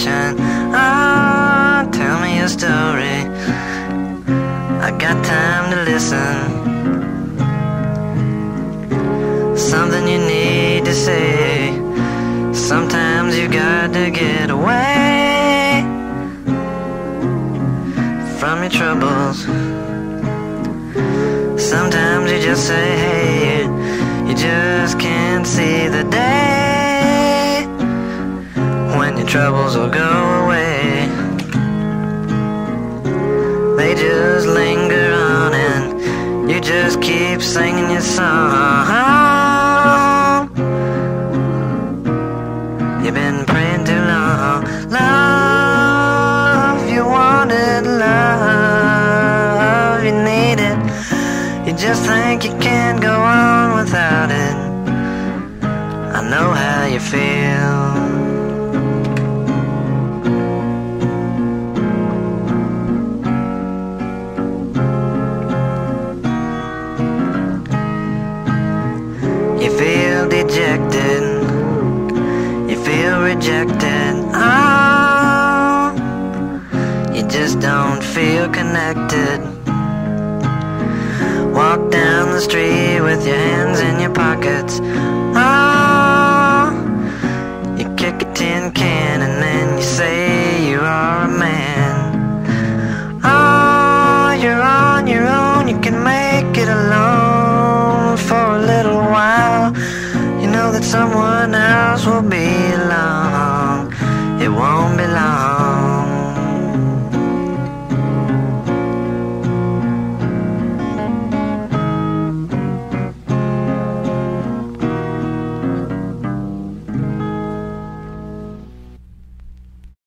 conversation. Ah, tell me your story. I got time to listen. Something you need to say. Sometimes you got to get away from your troubles. Sometimes you just say, hey, you just can't see the day when your troubles will go away. They just linger on and you just keep singing your song. You've been praying too long. Love, you wanted love, you need it. You just think you can't go on without it. I know how you feel. You feel dejected, you feel rejected. Oh, you just don't feel connected. Walk down the street with your hands in your pockets. Oh, you kick a tin can and then you say you are a man. Oh, you're on your own, you can make it alone for a little while. You know that someone else will be along. It won't be long.